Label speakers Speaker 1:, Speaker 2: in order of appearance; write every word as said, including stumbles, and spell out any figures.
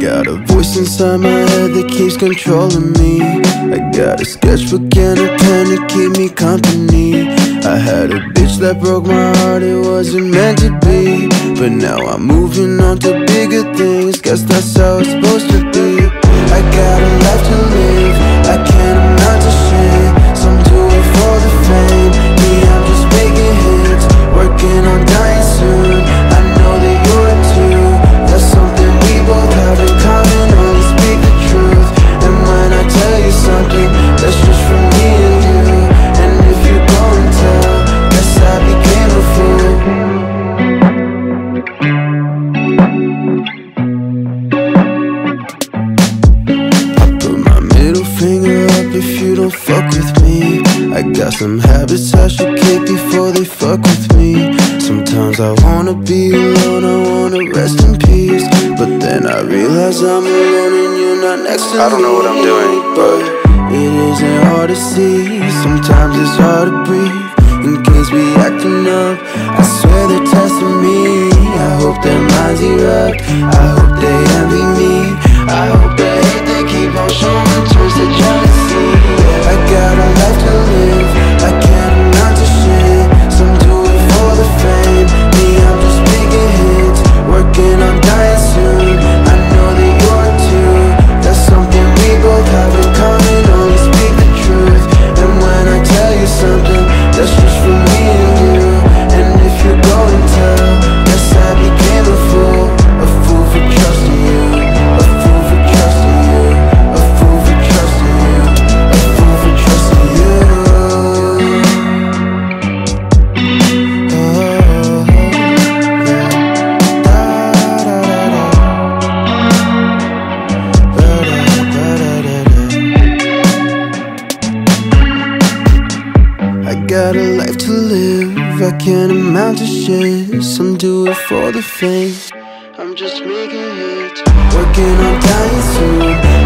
Speaker 1: got a voice inside my head that keeps controlling me. I got a sketchbook and a pen to keep me company. I had a bitch that broke my heart, it wasn't meant to be. But now I'm moving on to bigger things, guess that's how it's supposed to be. I got a life to live, I can't amount to shit. Some do it for the fame, me I'm just making hits. Working on dying soon, I know that you're too. That's something we both have in common, only speak the truth. And when I tell you something, that's just for me and you. And if you go and tell, guess I became a fool. If you don't fuck with me, I got some habits I should kick before they fuck with me. Sometimes I wanna be alone, I wanna rest in peace. But then I realize I'm alone and you're not next to me.
Speaker 2: I don't know what I'm doing,
Speaker 1: but it isn't hard to see. Sometimes it's hard to breathe. In case we acting up, I swear they're testing me. I hope their minds erupt, I hope they envy me. I hope the hate they keep on showing turns to jealousy. I got a life to live, I can't amount to shit. Some do it for the fame, me I'm just making hits. Working on dying soon, I know that you're too. That's something we both have in common, only speak the truth. And when I tell you something, that's just for me and you. And if you go and tell, guess I became a fool. A fool for trusting you, a fool for trusting you, a fool for trusting you, a fool for trusting you. Oh, yeah. Da, da, da, da. Da, da, da, da, da. I got a life to live, I can't amount to shit. Some do it for the fame, I'm just making hits. Working on dying soon,